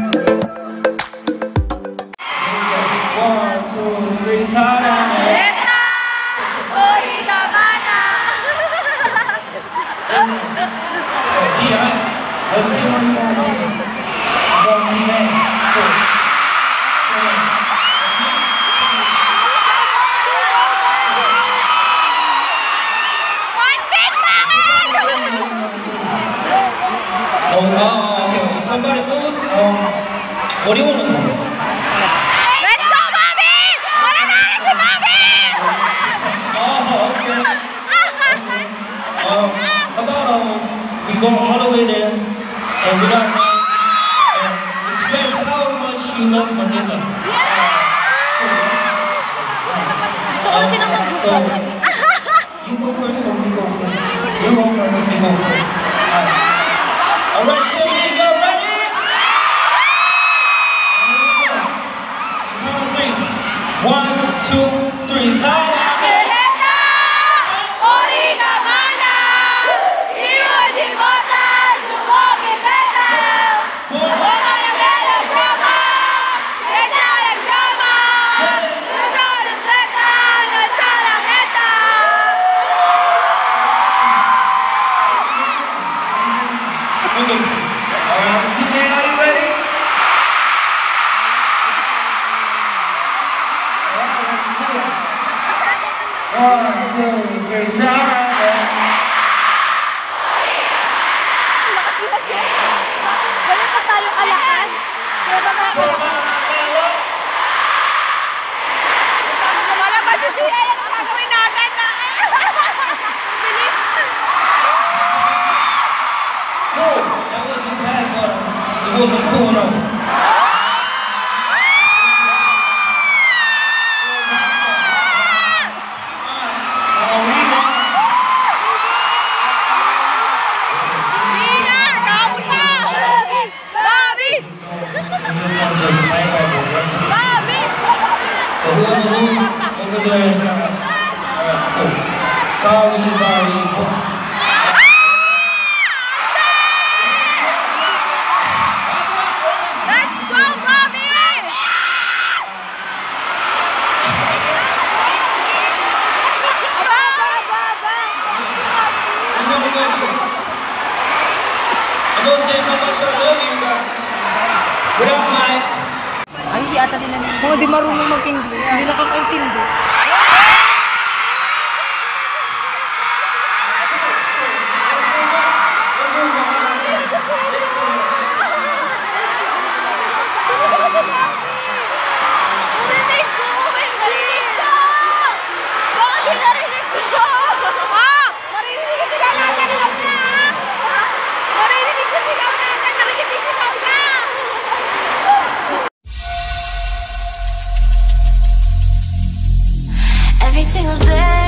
One, two, three, 사랑해. 우리가 많아. 역시 okay. Somebody lose. What do you want to do? Let's go, Bobby! Mananalo si Bobby! Okay. How about we go all the way there and without and express how much you love Manila. Gusto ko na silang mag-gusto. So, you go first or we go first? You go first or we go first? Alright, so we go ready? Count of three. 1, 2, 3, 사랑해. 우리가 많아. 지우지 못한 추억의 배달. 원하는 멜로드라마. 내 사랑드라마. 그거는 됐다. 널 사랑했다. Wonderful. Today, are you ready? One, two, three, 사랑해. Lakas kita siya. Ganyan pa tayo kalakas. Kaya ba tayo kalakas? Lumalabas si Sia. Yan ang gagawin natin na. Bilis. No, that wasn't bad, but it wasn't cool enough. Gina, kapon pa. Bobby. Bobby. So whoever loses over there is alright, cool. Kali. Let's go, Bobby. That's what we're gonna do. I'm gonna say how much I love you guys. Without my Ay, hindi ata nila. Kung di marunong mag-English, hindi nakakaintindi. Narinig ko! Narinig ko! Bobby, narinig ko! Maririnig ko sigaw natin! Alam na! Maririnig ko sigaw natin! Narinig ko sigaw niya! Every single day